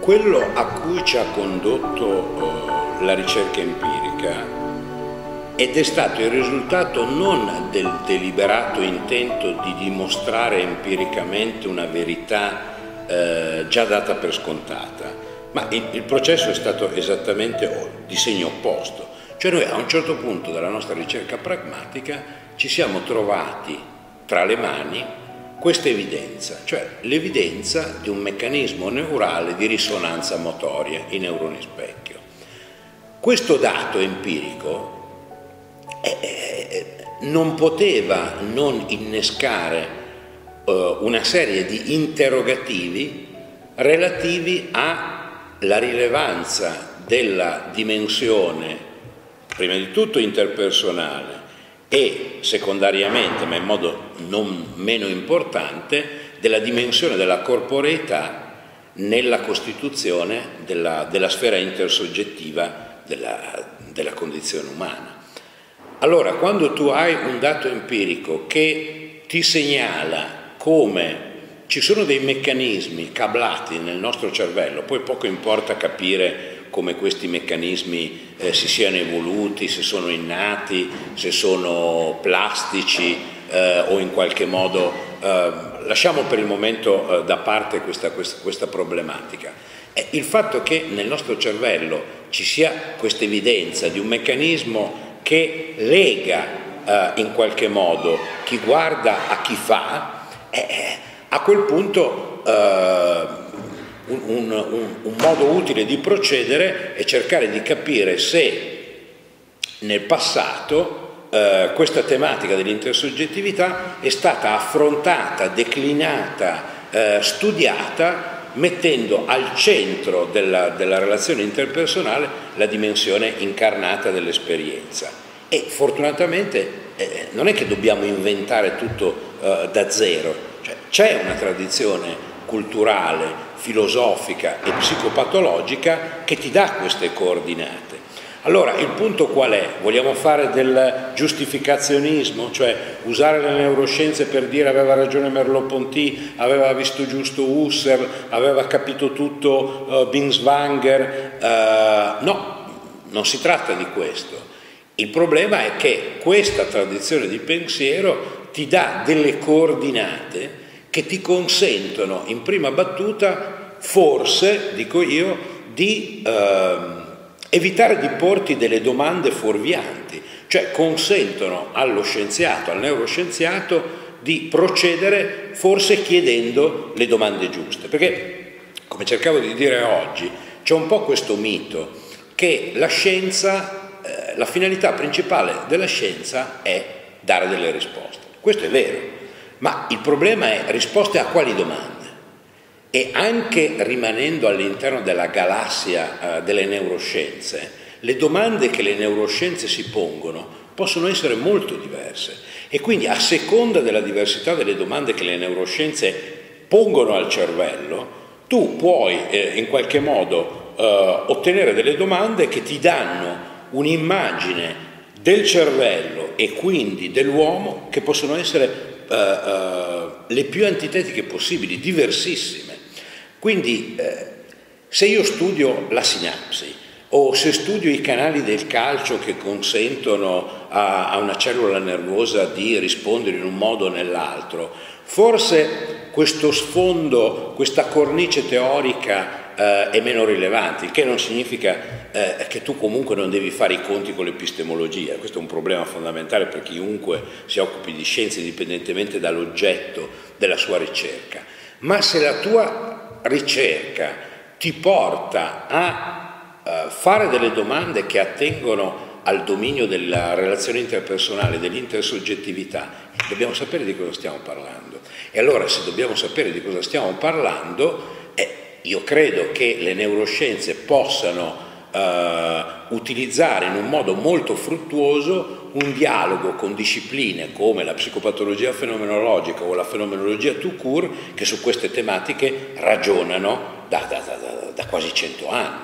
Quello a cui ci ha condotto la ricerca empirica ed è stato il risultato non del deliberato intento di dimostrare empiricamente una verità già data per scontata, ma il processo è stato esattamente di segno opposto. Cioè noi a un certo punto della nostra ricerca pragmatica ci siamo trovati tra le mani questa evidenza, cioè l'evidenza di un meccanismo neurale di risonanza motoria, i neuroni specchio. Questo dato empirico non poteva non innescare una serie di interrogativi relativi alla rilevanza della dimensione, prima di tutto interpersonale, e secondariamente, ma in modo non meno importante, della dimensione della corporeità nella costituzione della sfera intersoggettiva della condizione umana. Allora, quando tu hai un dato empirico che ti segnala come ci sono dei meccanismi cablati nel nostro cervello, poi poco importa capire come questi meccanismi si siano evoluti, se sono innati, se sono plastici o in qualche modo, lasciamo per il momento da parte questa problematica. Il fatto che nel nostro cervello ci sia questa evidenza di un meccanismo che lega in qualche modo chi guarda a chi fa, a quel punto un modo utile di procedere è cercare di capire se nel passato questa tematica dell'intersoggettività è stata affrontata, declinata, studiata, mettendo al centro della relazione interpersonale la dimensione incarnata dell'esperienza. E fortunatamente non è che dobbiamo inventare tutto da zero, cioè, c'è una tradizione culturale, filosofica e psicopatologica che ti dà queste coordinate. Allora, il punto qual è? Vogliamo fare del giustificazionismo, cioè usare le neuroscienze per dire aveva ragione Merleau-Ponty, aveva visto giusto Husserl, aveva capito tutto Binswanger? No, non si tratta di questo. Il problema è che questa tradizione di pensiero ti dà delle coordinate che ti consentono in prima battuta, forse, dico io, di evitare di porti delle domande fuorvianti, cioè consentono allo scienziato, al neuroscienziato, di procedere forse chiedendo le domande giuste. Perché, come cercavo di dire oggi, c'è un po' questo mito che la scienza, la finalità principale della scienza è dare delle risposte. Questo è vero, ma il problema è risposte a quali domande? E anche rimanendo all'interno della galassia delle neuroscienze, le domande che le neuroscienze si pongono possono essere molto diverse e quindi a seconda della diversità delle domande che le neuroscienze pongono al cervello, tu puoi in qualche modo ottenere delle domande che ti danno un'immagine del cervello e quindi dell'uomo che possono essere le più antitetiche possibili, diversissime. Quindi se io studio la sinapsi o se studio i canali del calcio che consentono a una cellula nervosa di rispondere in un modo o nell'altro, forse questo sfondo, questa cornice teorica è meno rilevante, il che non significa che tu comunque non devi fare i conti con l'epistemologia. Questo è un problema fondamentale per chiunque si occupi di scienze, indipendentemente dall'oggetto della sua ricerca. Ma se la tua ricerca ti porta a fare delle domande che attengono al dominio della relazione interpersonale, dell'intersoggettività, dobbiamo sapere di cosa stiamo parlando. E allora, se dobbiamo sapere di cosa stiamo parlando, io credo che le neuroscienze possano utilizzare in un modo molto fruttuoso un dialogo con discipline come la psicopatologia fenomenologica o la fenomenologia tout court, che su queste tematiche ragionano da quasi 100 anni.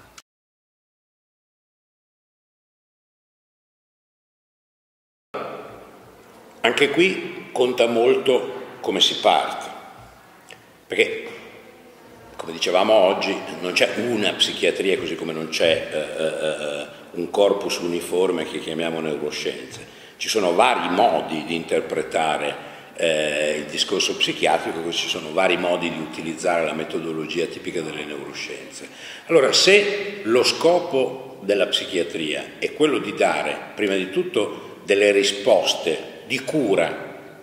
Anche qui conta molto come si parte, perché come dicevamo oggi, non c'è una psichiatria, così come non c'è un corpus uniforme che chiamiamo neuroscienze. Ci sono vari modi di interpretare il discorso psichiatrico, ci sono vari modi di utilizzare la metodologia tipica delle neuroscienze. Allora, se lo scopo della psichiatria è quello di dare, prima di tutto, delle risposte di cura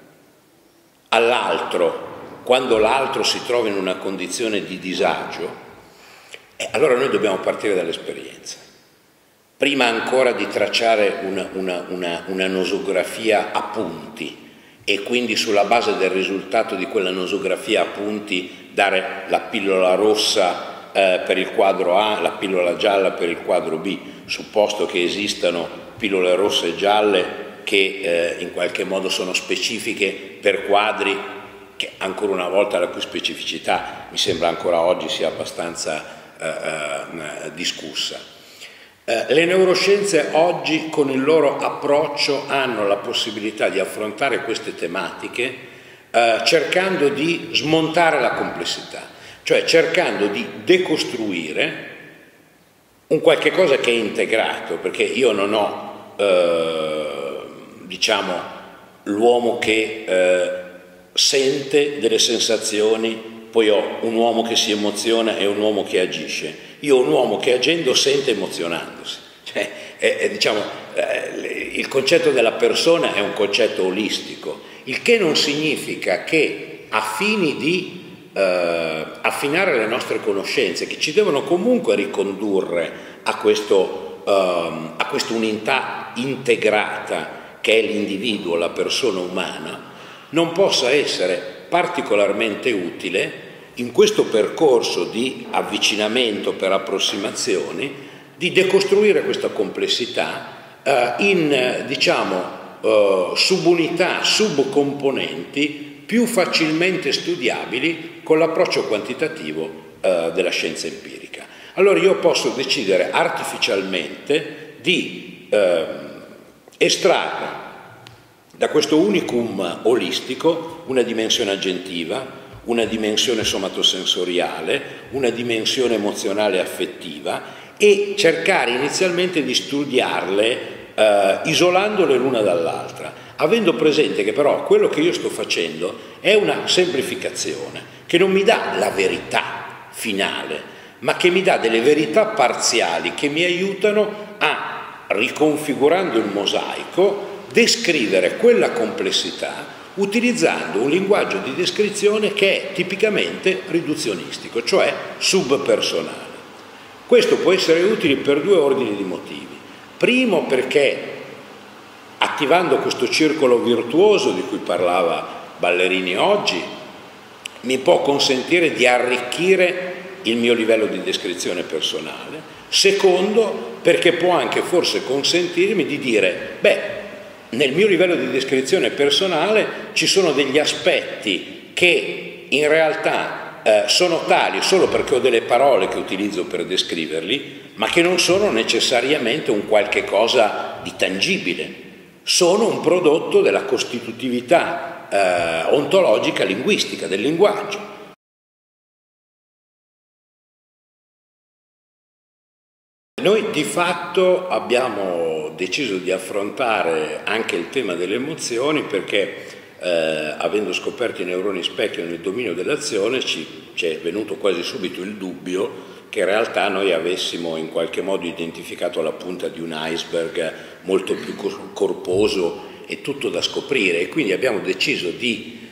all'altro quando l'altro si trova in una condizione di disagio, allora noi dobbiamo partire dall'esperienza. Prima ancora di tracciare una nosografia a punti e quindi sulla base del risultato di quella nosografia a punti dare la pillola rossa per il quadro A, la pillola gialla per il quadro B, supposto che esistano pillole rosse e gialle che in qualche modo sono specifiche per quadri che ancora una volta la cui specificità mi sembra ancora oggi sia abbastanza discussa. Le neuroscienze oggi con il loro approccio hanno la possibilità di affrontare queste tematiche cercando di smontare la complessità, cioè cercando di decostruire un qualche cosa che è integrato, perché io non ho diciamo l'uomo che sente delle sensazioni, poi ho un uomo che si emoziona e un uomo che agisce. Io ho un uomo che agendo sente emozionandosi. Cioè, diciamo, il concetto della persona è un concetto olistico, il che non significa che a fini di affinare le nostre conoscenze, che ci devono comunque ricondurre a questa unità integrata che è l'individuo, la persona umana, non possa essere particolarmente utile in questo percorso di avvicinamento per approssimazioni, di decostruire questa complessità in, diciamo, subunità, subcomponenti più facilmente studiabili con l'approccio quantitativo della scienza empirica. Allora io posso decidere artificialmente di estrarre da questo unicum olistico una dimensione agentiva, una dimensione somatosensoriale, una dimensione emozionale e affettiva e cercare inizialmente di studiarle isolandole l'una dall'altra, avendo presente che però quello che io sto facendo è una semplificazione che non mi dà la verità finale, ma che mi dà delle verità parziali che mi aiutano a, riconfigurando il mosaico, descrivere quella complessità utilizzando un linguaggio di descrizione che è tipicamente riduzionistico, cioè subpersonale. Questo può essere utile per due ordini di motivi. Primo, perché attivando questo circolo virtuoso di cui parlava Ballerini oggi, mi può consentire di arricchire il mio livello di descrizione personale. Secondo, perché può anche forse consentirmi di dire, beh, nel mio livello di descrizione personale ci sono degli aspetti che in realtà sono tali solo perché ho delle parole che utilizzo per descriverli, ma che non sono necessariamente un qualche cosa di tangibile, sono un prodotto della costitutività ontologica linguistica del linguaggio. Noi di fatto abbiamo deciso di affrontare anche il tema delle emozioni perché avendo scoperto i neuroni specchio nel dominio dell'azione ci è venuto quasi subito il dubbio che in realtà noi avessimo in qualche modo identificato la punta di un iceberg molto più corposo e tutto da scoprire, e quindi abbiamo deciso di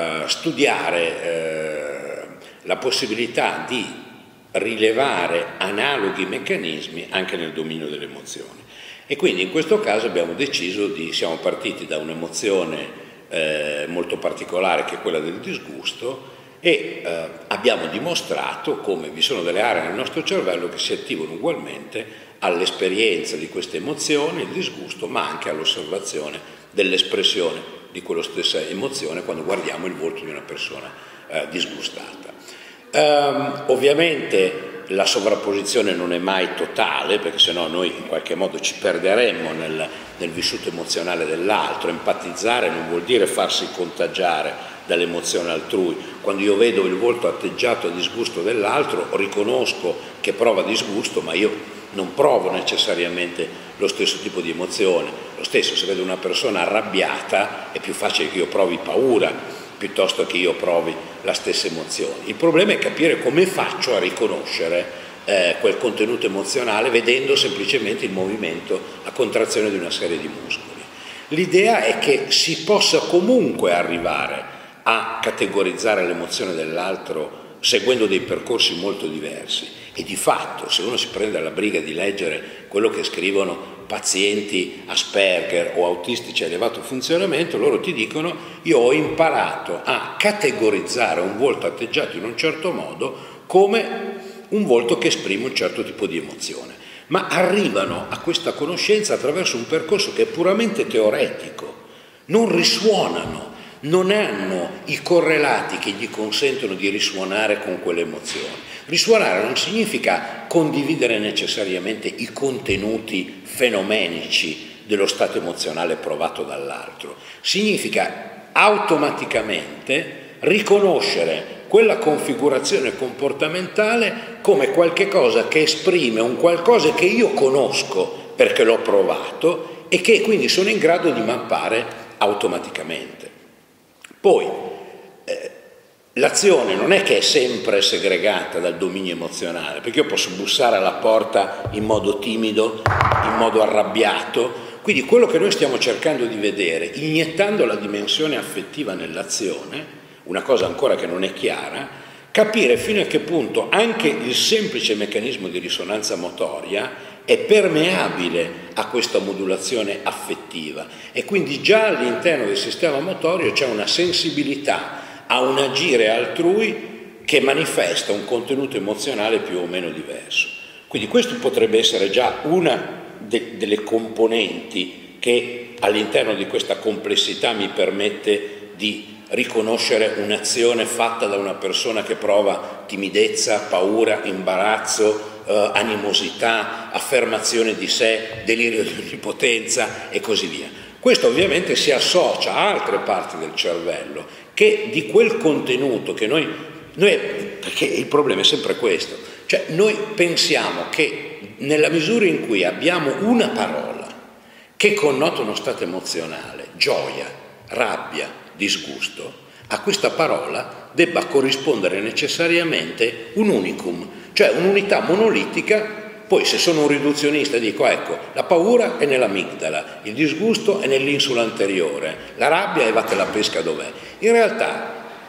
studiare la possibilità di rilevare analoghi meccanismi anche nel dominio delle emozioni. E quindi in questo caso siamo partiti da un'emozione molto particolare che è quella del disgusto e abbiamo dimostrato come vi sono delle aree nel nostro cervello che si attivano ugualmente all'esperienza di queste emozioni, il disgusto, ma anche all'osservazione dell'espressione di quella stessa emozione quando guardiamo il volto di una persona disgustata. Ovviamente la sovrapposizione non è mai totale, perché sennò noi in qualche modo ci perderemmo nel vissuto emozionale dell'altro. Empatizzare non vuol dire farsi contagiare dall'emozione altrui. Quando io vedo il volto atteggiato a disgusto dell'altro, riconosco che prova disgusto, ma io non provo necessariamente lo stesso tipo di emozione. Lo stesso, se vedo una persona arrabbiata, è più facile che io provi paura piuttosto che io provi la stessa emozione. Il problema è capire come faccio a riconoscere quel contenuto emozionale vedendo semplicemente il movimento, la contrazione di una serie di muscoli. L'idea è che si possa comunque arrivare a categorizzare l'emozione dell'altro seguendo dei percorsi molto diversi, e di fatto se uno si prende la briga di leggere quello che scrivono pazienti Asperger o autistici a elevato funzionamento, loro ti dicono: io ho imparato a categorizzare un volto atteggiato in un certo modo come un volto che esprime un certo tipo di emozione, ma arrivano a questa conoscenza attraverso un percorso che è puramente teoretico, non risuonano, non hanno i correlati che gli consentono di risuonare con quelle emozioni. Risuonare non significa condividere necessariamente i contenuti fenomenici dello stato emozionale provato dall'altro, significa automaticamente riconoscere quella configurazione comportamentale come qualche cosa che esprime un qualcosa che io conosco perché l'ho provato e che quindi sono in grado di mappare automaticamente. Poi l'azione non è che è sempre segregata dal dominio emozionale, perché io posso bussare alla porta in modo timido, in modo arrabbiato. Quindi quello che noi stiamo cercando di vedere, iniettando la dimensione affettiva nell'azione, una cosa ancora che non è chiara, capire fino a che punto anche il semplice meccanismo di risonanza motoria è permeabile a questa modulazione affettiva, e quindi già all'interno del sistema motorio c'è una sensibilità a un agire altrui che manifesta un contenuto emozionale più o meno diverso. Quindi questo potrebbe essere già una delle componenti che all'interno di questa complessità mi permette di riconoscere un'azione fatta da una persona che prova timidezza, paura, imbarazzo, animosità, affermazione di sé, delirio di onnipotenza e così via. Questo ovviamente si associa a altre parti del cervello che di quel contenuto che noi perché il problema è sempre questo, cioè noi pensiamo che nella misura in cui abbiamo una parola che connota uno stato emozionale, gioia, rabbia, disgusto, a questa parola debba corrispondere necessariamente un unicum, cioè un'unità monolitica. Poi se sono un riduzionista dico: ecco, la paura è nell'amigdala, il disgusto è nell'insula anteriore, la rabbia è vattene la pesca dov'è. In realtà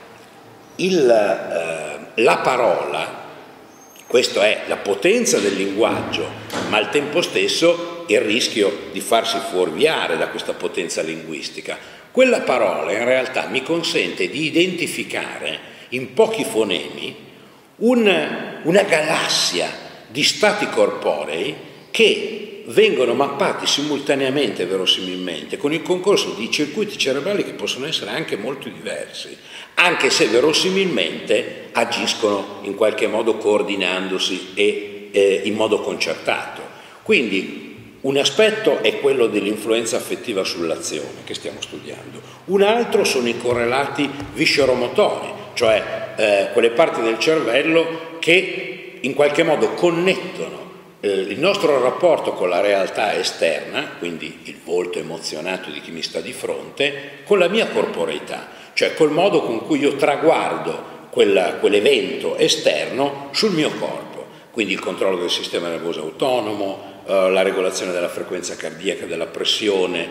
la parola, questa è la potenza del linguaggio, ma al tempo stesso il rischio di farsi fuorviare da questa potenza linguistica. Quella parola in realtà mi consente di identificare in pochi fonemi una galassia di stati corporei che vengono mappati simultaneamente, verosimilmente, con il concorso di circuiti cerebrali che possono essere anche molto diversi, anche se verosimilmente agiscono in qualche modo coordinandosi e in modo concertato. Quindi un aspetto è quello dell'influenza affettiva sull'azione che stiamo studiando, un altro sono i correlati visceromotori, cioè quelle parti del cervello che in qualche modo connettono il nostro rapporto con la realtà esterna, quindi il volto emozionato di chi mi sta di fronte, con la mia corporeità, cioè col modo con cui io traguardo quell'evento esterno sul mio corpo, quindi il controllo del sistema nervoso autonomo, la regolazione della frequenza cardiaca, della pressione,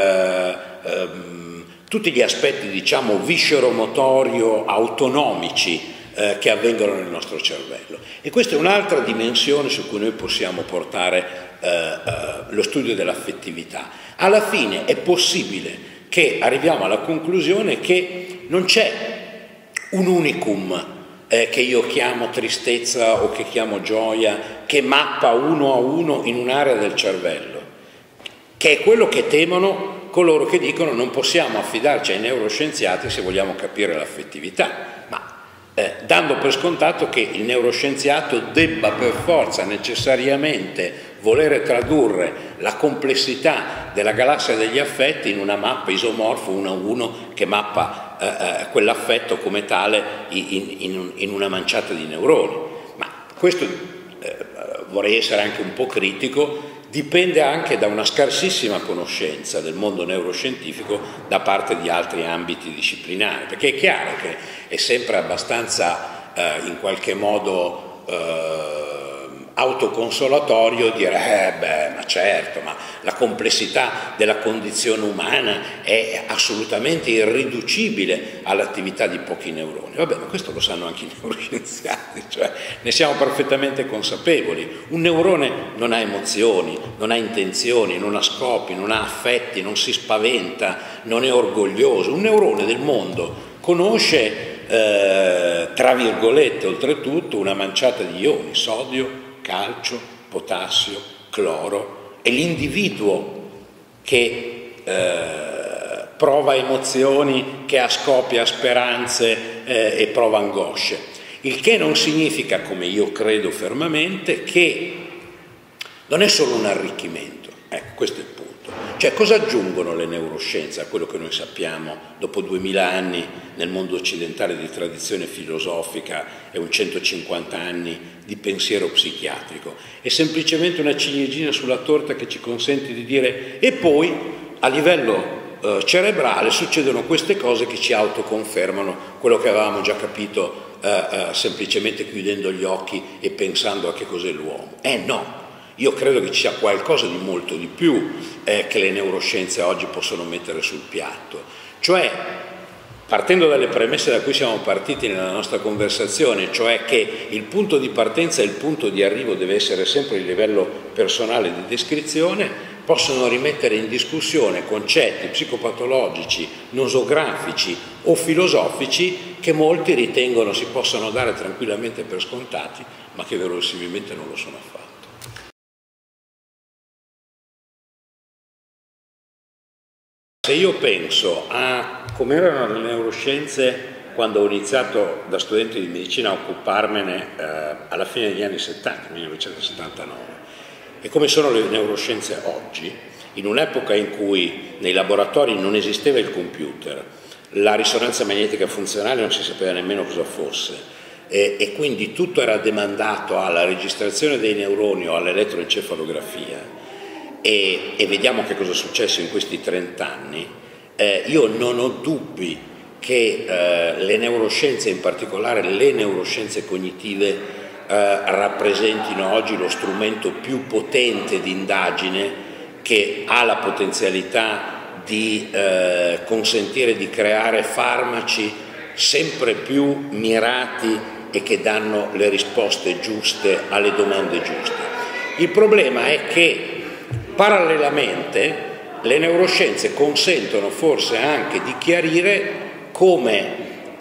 tutti gli aspetti, diciamo, visceromotorio autonomici che avvengono nel nostro cervello. E questa è un'altra dimensione su cui noi possiamo portare lo studio dell'affettività. Alla fine è possibile che arriviamo alla conclusione che non c'è un unicum che io chiamo tristezza o che chiamo gioia, che mappa uno a uno in un'area del cervello, che è quello che temono coloro che dicono non possiamo affidarci ai neuroscienziati se vogliamo capire l'affettività, ma dando per scontato che il neuroscienziato debba per forza necessariamente volere tradurre la complessità della galassia degli affetti in una mappa isomorfa 1 a 1 che mappa quell'affetto come tale in una manciata di neuroni. Ma questo, vorrei essere anche un po' critico, dipende anche da una scarsissima conoscenza del mondo neuroscientifico da parte di altri ambiti disciplinari, perché è chiaro che è sempre abbastanza in qualche modo autoconsolatorio dire ma certo, ma la complessità della condizione umana è assolutamente irriducibile all'attività di pochi neuroni. Vabbè, ma questo lo sanno anche i neuroscienziati, cioè ne siamo perfettamente consapevoli. Un neurone non ha emozioni, non ha intenzioni, non ha scopi, non ha affetti, non si spaventa, non è orgoglioso. Un neurone del mondo conosce tra virgolette oltretutto una manciata di ioni: sodio, calcio, potassio, cloro. È l'individuo che prova emozioni, che ha scopi, ha speranze e prova angosce. Il che non significa, come io credo fermamente, che non è solo un arricchimento. Ecco, questo è il punto. Cioè, cosa aggiungono le neuroscienze a quello che noi sappiamo dopo 2000 anni nel mondo occidentale di tradizione filosofica e un 150 anni di pensiero psichiatrico? È semplicemente una ciliegina sulla torta che ci consente di dire e poi a livello cerebrale succedono queste cose che ci autoconfermano quello che avevamo già capito semplicemente chiudendo gli occhi e pensando a che cos'è l'uomo. No. Io credo che ci sia qualcosa di molto di più che le neuroscienze oggi possono mettere sul piatto. Cioè, partendo dalle premesse da cui siamo partiti nella nostra conversazione, cioè che il punto di partenza e il punto di arrivo deve essere sempre il livello personale di descrizione, possono rimettere in discussione concetti psicopatologici, nosografici o filosofici che molti ritengono si possano dare tranquillamente per scontati, ma che verosimilmente non lo sono affatto. Se io penso a come erano le neuroscienze quando ho iniziato da studente di medicina a occuparmene alla fine degli anni 70, 1979, e come sono le neuroscienze oggi, in un'epoca in cui nei laboratori non esisteva il computer, la risonanza magnetica funzionale non si sapeva nemmeno cosa fosse, e quindi tutto era demandato alla registrazione dei neuroni o all'elettroencefalografia, e vediamo che cosa è successo in questi 30 anni, io non ho dubbi che le neuroscienze, in particolare le neuroscienze cognitive, rappresentino oggi lo strumento più potente di indagine che ha la potenzialità di consentire di creare farmaci sempre più mirati e che danno le risposte giuste alle domande giuste. Il problema è che parallelamente le neuroscienze consentono forse anche di chiarire come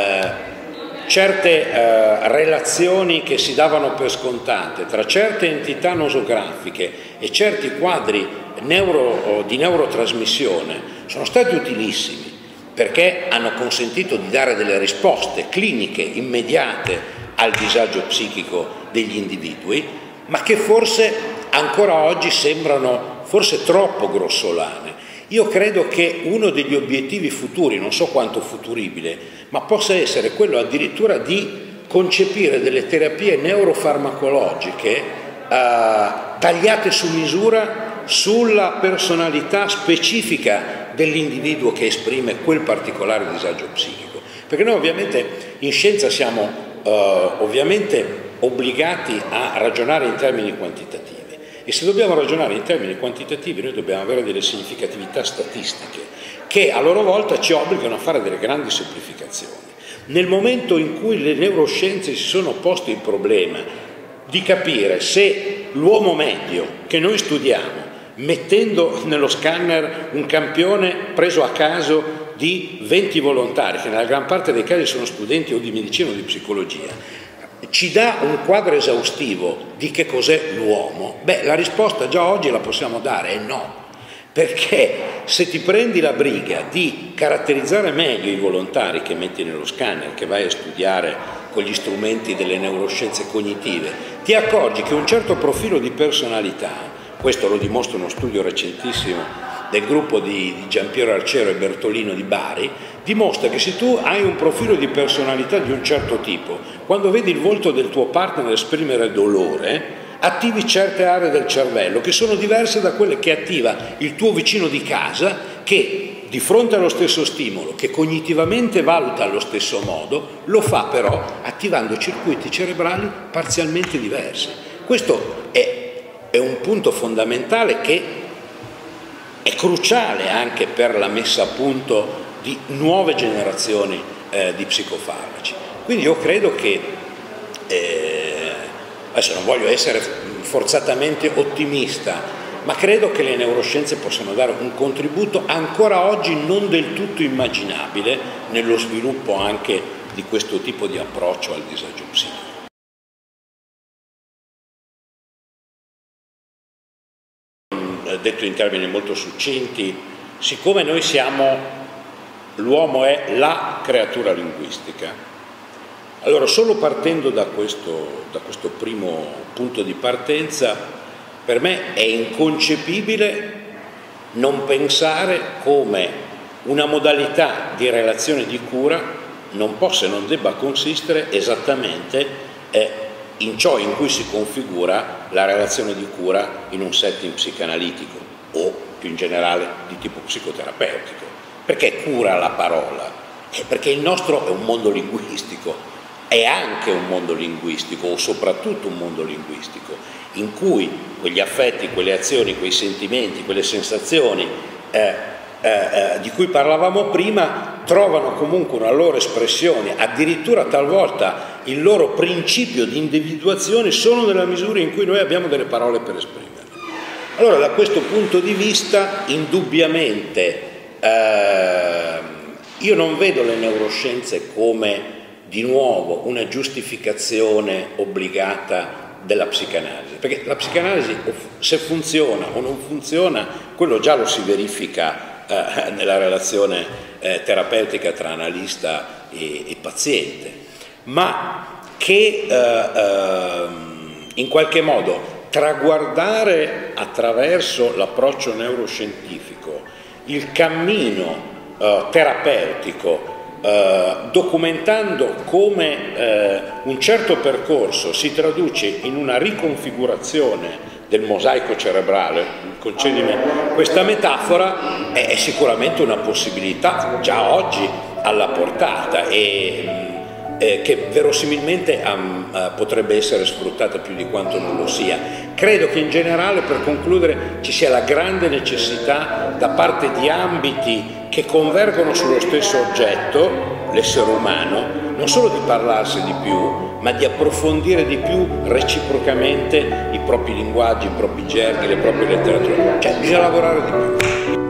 certe relazioni che si davano per scontate tra certe entità nosografiche e certi quadri di neurotrasmissione sono stati utilissimi perché hanno consentito di dare delle risposte cliniche immediate al disagio psichico degli individui, ma che forse ancora oggi sembrano forse troppo grossolane. Io credo che uno degli obiettivi futuri, non so quanto futuribile, ma possa essere quello addirittura di concepire delle terapie neurofarmacologiche tagliate su misura sulla personalità specifica dell'individuo che esprime quel particolare disagio psichico. Perché noi ovviamente in scienza siamo ovviamente obbligati a ragionare in termini quantitativi. E se dobbiamo ragionare in termini quantitativi noi dobbiamo avere delle significatività statistiche che a loro volta ci obbligano a fare delle grandi semplificazioni. Nel momento in cui le neuroscienze si sono poste il problema di capire se l'uomo medio che noi studiamo, mettendo nello scanner un campione preso a caso di 20 volontari, che nella gran parte dei casi sono studenti o di medicina o di psicologia, ci dà un quadro esaustivo di che cos'è l'uomo, la risposta già oggi la possiamo dare, è no. Perché se ti prendi la briga di caratterizzare meglio i volontari che metti nello scanner, che vai a studiare con gli strumenti delle neuroscienze cognitive, ti accorgi che un certo profilo di personalità, questo lo dimostra uno studio recentissimo del gruppo di Giampiero Arciero e Bertolino di Bari, dimostra che se tu hai un profilo di personalità di un certo tipo, quando vedi il volto del tuo partner esprimere dolore, attivi certe aree del cervello che sono diverse da quelle che attiva il tuo vicino di casa, che di fronte allo stesso stimolo, che cognitivamente valuta allo stesso modo, lo fa però attivando circuiti cerebrali parzialmente diversi. Questo è un punto fondamentale che è cruciale anche per la messa a punto di nuove generazioni di psicofarmaci. Quindi io credo che, adesso non voglio essere forzatamente ottimista, ma credo che le neuroscienze possano dare un contributo ancora oggi non del tutto immaginabile nello sviluppo anche di questo tipo di approccio al disagio psichico. Detto in termini molto succinti, siccome noi l'uomo è la creatura linguistica, allora solo partendo da questo primo punto di partenza, per me è inconcepibile non pensare come una modalità di relazione di cura non possa e non debba consistere esattamente in ciò in cui si configura la relazione di cura in un setting psicanalitico o più in generale di tipo psicoterapeutico. Perché cura la parola? Perché il nostro è un mondo linguistico, è anche un mondo linguistico o soprattutto un mondo linguistico in cui quegli affetti, quelle azioni, quei sentimenti, quelle sensazioni di cui parlavamo prima trovano comunque una loro espressione, addirittura talvolta il loro principio di individuazione solo nella misura in cui noi abbiamo delle parole per esprimerle. Allora da questo punto di vista indubbiamente io non vedo le neuroscienze come di nuovo una giustificazione obbligata della psicanalisi, perché la psicanalisi se funziona o non funziona, quello già lo si verifica nella relazione terapeutica tra analista e paziente, ma che in qualche modo traguardare attraverso l'approccio neuroscientifico il cammino terapeutico, documentando come un certo percorso si traduce in una riconfigurazione del mosaico cerebrale, concedimi questa metafora, è sicuramente una possibilità già oggi alla portata e che verosimilmente potrebbe essere sfruttata più di quanto non lo sia. Credo che in generale, per concludere, ci sia la grande necessità da parte di ambiti che convergono sullo stesso oggetto, l'essere umano, non solo di parlarsi di più, ma di approfondire di più reciprocamente i propri linguaggi, i propri gerghi, le proprie letterature. Cioè bisogna lavorare di più.